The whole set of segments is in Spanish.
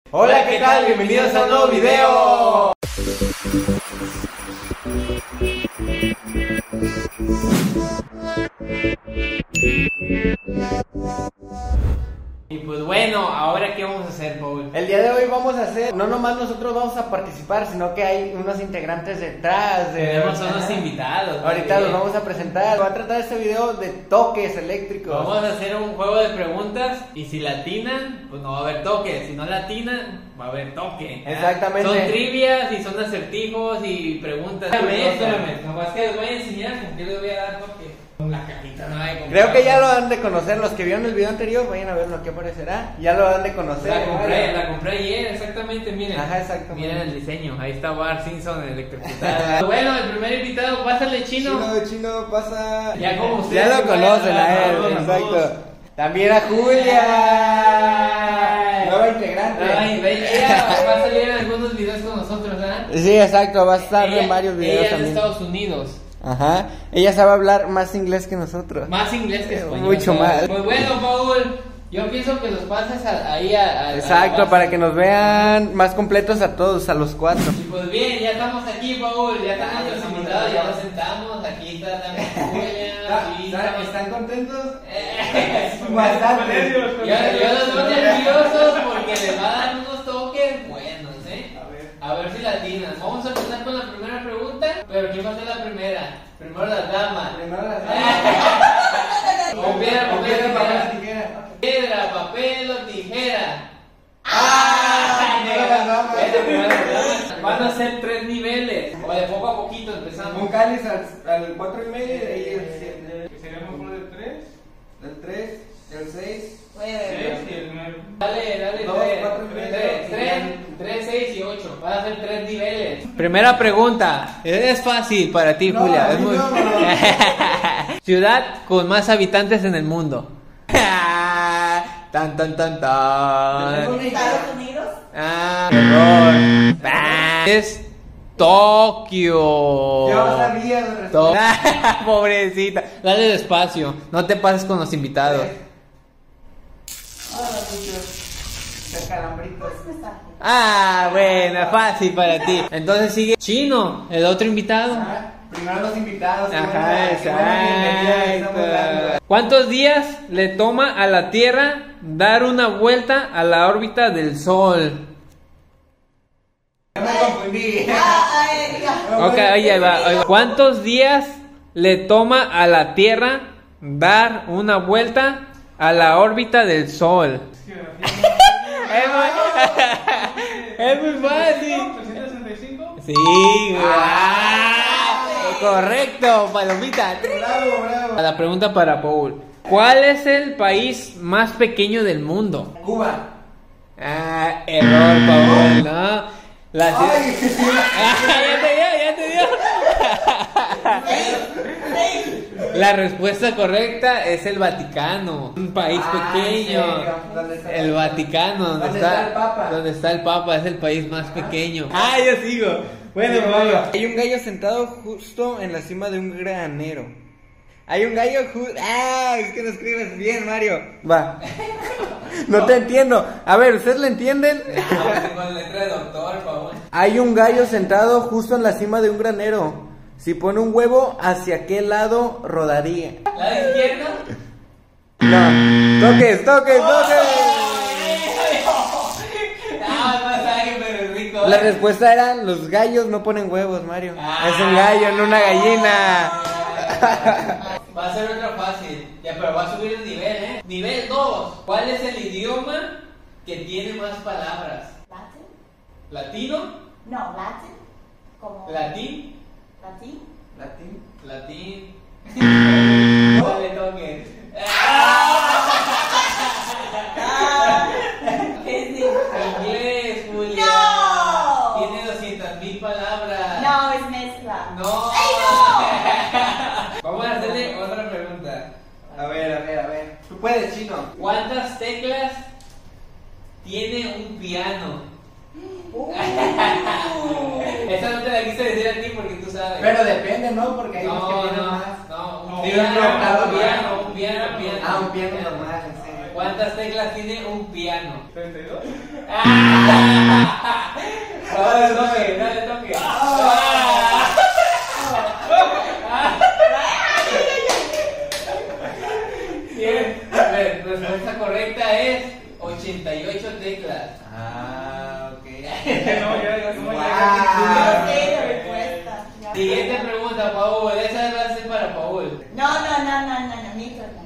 Hola, ¿qué tal? Bienvenidos a un nuevo video. Y pues bueno, ahora qué vamos a hacer, Paul. El día de hoy vamos a hacer, no nomás nosotros vamos a participar, sino que hay unos integrantes detrás. Tenemos a unos invitados. Ahorita los vamos a presentar. Va a tratar este video de toques eléctricos. Vamos a hacer un juego de preguntas y si latinan, pues no va a haber toque. Si no latinan, va a haber toque. Exactamente. Son trivias y son acertijos y preguntas. Espérame. Nomás que les voy a enseñar con qué les voy a dar toque. Con la cajita no hay. Creo que ya lo han de conocer, los que vieron el video anterior, vayan a ver lo que aparecerá. Ya lo han de conocer. La compré ayer, exactamente, miren. Ajá, exactamente. Miren el diseño, ahí está Bart Simpson electrocutado. Bueno, el primer invitado, pásale Chino. Chino, pasa. Ya como ustedes. Ya lo conocen a él, exacto. También a Julia, nueva integrante. Ella va a salir en algunos videos con nosotros, ¿verdad? Sí, exacto, va a estar en varios videos ella también. Es de Estados Unidos. Ajá, ella sabe hablar más inglés que nosotros. Más inglés que español. Mucho más. Pues bueno, Paul, yo pienso que los pases ahí a exacto, para que nos vean más completos a todos, a los cuatro. Y pues bien, ya estamos aquí, Paul, ya están nuestros invitados, ya nos sentamos, aquí está también Julia. ¿Están contentos? Bastante. Yo los veo nerviosos porque les va a dar unos toques buenos, ¿eh? A ver si latinas. Vamos a empezar con la primera pregunta, pero ¿quién va a ser la primera? Primero las damas. Con piedra, papel, tijera. Piedra, papel o tijera. Van a ser 3 niveles, o de poco a poquito empezamos. Un cáliz al 4.5 y de ahí el 7. ¿Sería mejor del 3? Del 3, del 6. 6 y el 9. Dale, 2, 4 y medio. 3, 6 y 8. Van a ser 3 niveles. Primera pregunta. Es fácil para ti, No, Julia. a Es mí muy... no. Ciudad con más habitantes en el mundo. Tan. ¿Estados Unidos? Error. Es Tokio. Yo sabía la respuesta. Pobrecita. Dale despacio. No te pases con los invitados. Hola, muchos. De calambritos. Bueno, fácil para ti. Entonces sigue Chino, el otro invitado. Primero los invitados. Ajá, exacto. ¿Cuántos días le toma a la Tierra dar una vuelta a la órbita del Sol? Ya me confundí. Ok, ahí va. ¿Cuántos días le toma a la Tierra dar una vuelta a la órbita del Sol? Es muy fácil. ¿365? Sí, correcto, palomita. Bravo. La pregunta para Paul. ¿Cuál es el país más pequeño del mundo? Cuba. Error, Paul, ¿no? La ciudad... Ay, ya te dio. La respuesta correcta es el Vaticano, un país pequeño. El Vaticano, donde está el Papa. Donde está el Papa, es el país más pequeño. Yo sigo. Bueno, hay un gallo sentado justo en la cima de un granero. Hay un gallo es que no escribes bien, Mario. Va. No te entiendo. A ver, ¿ustedes le entienden? con letra de doctor, por favor. Hay un gallo sentado justo en la cima de un granero. Si pone un huevo, ¿hacia qué lado rodaría? ¿La izquierda? No. Toques. La respuesta era, los gallos no ponen huevos, Mario. Es un gallo, no una gallina. Va a ser otra fácil. Ya, pero va a subir el nivel, ¿eh? Nivel 2. ¿Cuál es el idioma que tiene más palabras? ¿Latin? ¿Latino? No, Latin. Como ¿Latín? Latin. Latín. Dale toque. ¿Qué es Inglés, Julia. No. Tiene 200,000 palabras. No, es mezcla. No. ¡Ay, no! Vamos a hacerle otra pregunta. A ver. Tú puedes, Chino. ¿Cuántas teclas tiene un piano? Esa no te la quise decir a ti porque tú sabes. Pero depende, ¿no? Porque hay unos que tienen más. No, Sí, un piano. un piano. Un piano normal, en serio. ¿Cuántas teclas tiene un piano? 32. Dale toque, dale toque. Bien, la respuesta correcta es 88 teclas. Ah, ok. No, ya, no, Wow. Ah, ok, la respuesta. Ya. Siguiente pregunta, Paul. Esa va a ser para Paul. No, mi turno.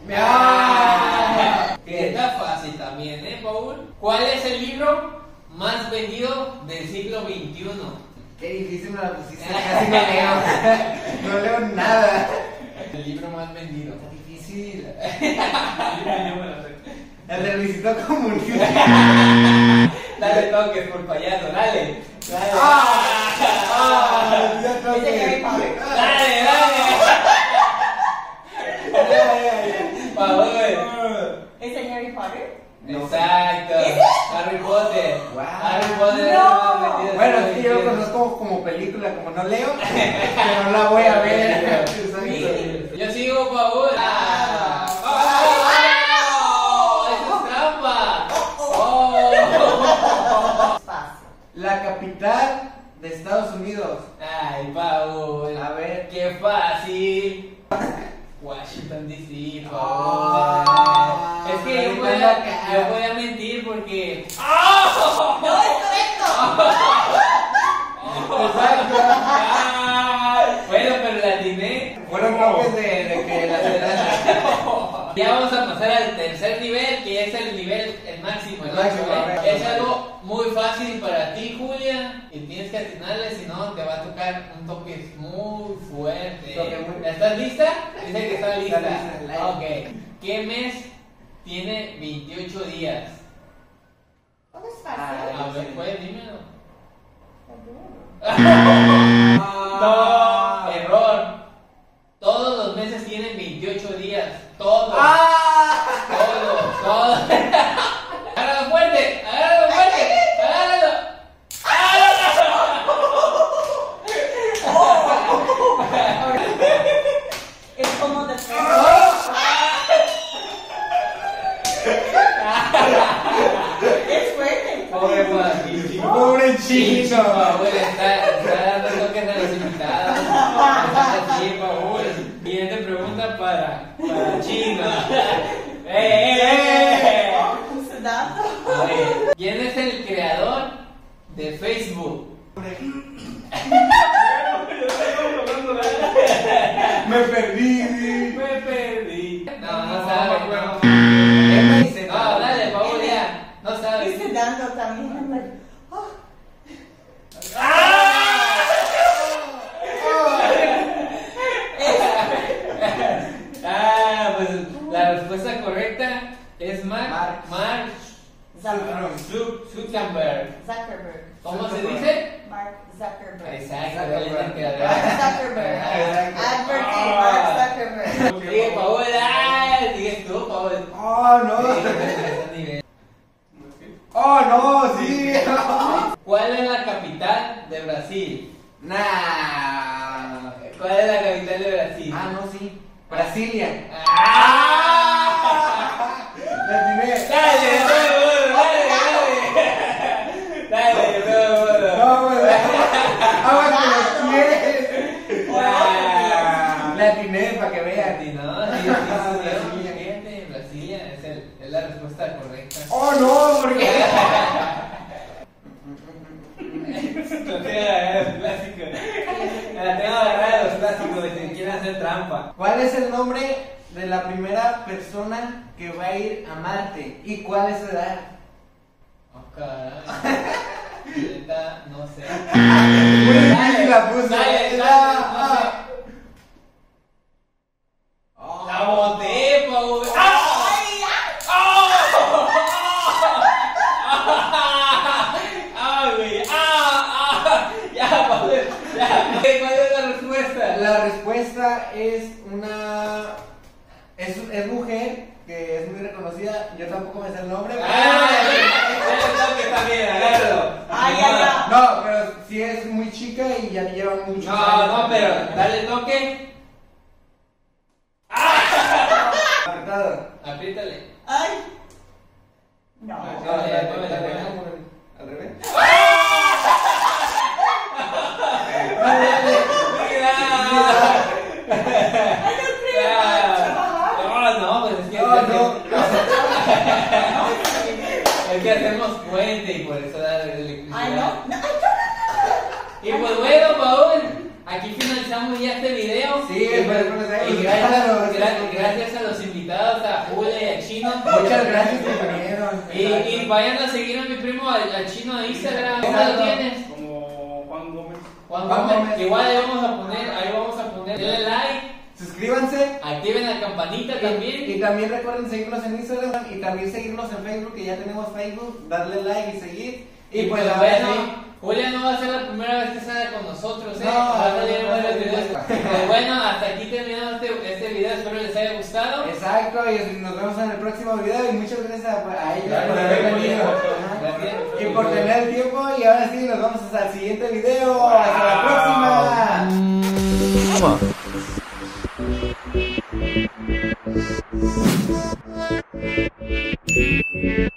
Que está fácil también, Paul? ¿Cuál es el libro más vendido del siglo XXI? Qué difícil me la pusiste, casi no leo. No leo nada. El libro más vendido. Está difícil. Yo me la sé. El de Luisito Comunica. Dale toques por payaso, dale. Dale. Ya ¿Es de Harry Potter? Dale, dale. Paul. ¿Es de Harry Potter? Exacto. Harry Potter. Wow. Harry Potter es No. el más vendido. Bueno, es que yo lo conozco como película, como no leo, pero no la voy a ver. Exacto. Yo sigo, Paul. ¡Eso es trampa! Fácil. La capital de Estados Unidos. Ay, Paul. A ver. ¡Qué fácil! Washington DC, Paul. Ah, Es que yo ahorita acá. podía mentir porque. ¡No es correcto! Exacto. Bueno, pero la atiné. Fueron toques de que la ciudad. Ya vamos a pasar al tercer nivel, que es el nivel el máximo. El máximo, a ver. Es algo muy fácil para ti, Julia, y tienes que atinarle, si no te va a tocar un toque muy fuerte. Toque muy- ¿Estás lista? Dice que está lista. lista. Ok. ¿Qué mes tiene 28 días? ¿Cómo es Ah, fácil? A ver, pues dímelo. No. Error. Todos los meses tienen 28 días. Todos. ¡Ah! Todos. Agárralo fuerte. Agárralo fuerte. Agárralo. Es como de tres. Es fuerte. Pobre Paquito. Pobre chino. Paul está dando toques a los invitados. Así, Paul. Siguiente pregunta para China. ¡Eh! Sudando. A ver, ¿quién es el creador de Facebook? Me perdí. Me perdí. No sabe. Emma y Z. No, dale, Paul, ya. No sabe. Estoy sudando también. Oh, Pues la respuesta correcta es Mark Zuckerberg. Zuckerberg. ¿Cómo se dice? Mark Zuckerberg. Exacto, él es el creador. Mark Zuckerberg. Advertí, Mark Zuckerberg. Sigue Paul, sigues tú, Paul. Oh, no. Oh, no, sí. ¿Cuál es la capital de Brasil? Nah. ¿Cuál es la capital de Brasil? Ah, no, sí. Brasilia. ¡Ah! La atiné. Dale, todo el mundo, dale, todo el mundo. No, güey. Agua que lo quieres. La atiné para que vean. Sí, no, sí, Brasilia. fíjate, Brasilia es la respuesta correcta. Oh, no, porque. No te agarrar los clásicos. La tengo agarrada los clásicos de que quieren hacer trampa. ¿Cuál es el nombre de la primera persona que va a ir a Marte? ¿Y cuál es su edad? Oh, caray. Neta, no sé. Muy difícil la puse. Dale, Ah, no sé. La boté, Paul. Güey. Ya, Paul. Ya. ¿Cuál es la respuesta? La respuesta es una. Es mujer que es muy reconocida. Yo tampoco me sé el nombre. Que está bien, agárralo. Ay, ay, ay. No, pero sí es muy chica y ya lleva muchos No, años. no, pero dale toque. Apretado. Apriétale. Ay. No. Al revés. No, pues es que es que hacemos puente y por eso da electricidad. Ay, no. No. Y pues bueno, Paul, aquí finalizamos ya este video. Sí, pues, y gracias a los invitados, a Julia y a Chino. Muchas gracias que vinieron. Y vayan a seguir a mi primo, al Chino de Instagram. ¿Cómo lo tienes? Como Juan Gómez. Juan Juan Gómez. Gómez. Igual ahí vamos a poner, denle like, Suscríbanse. activen la campanita también. Y también recuerden seguirnos en Instagram y también seguirnos en Facebook, que ya tenemos Facebook, darle like y seguir. Y pues a ver, bueno, Julia no va a ser la primera vez que sale con nosotros, No, va a salir en no, varios no, videos. no. Pues bueno, hasta aquí terminamos este video, espero les haya gustado. exacto, y nos vemos en el próximo video y muchas gracias a ella Gracias, por haber venido. Gracias. Y por tener el tiempo y ahora sí, nos vemos hasta el siguiente video. Hasta la próxima.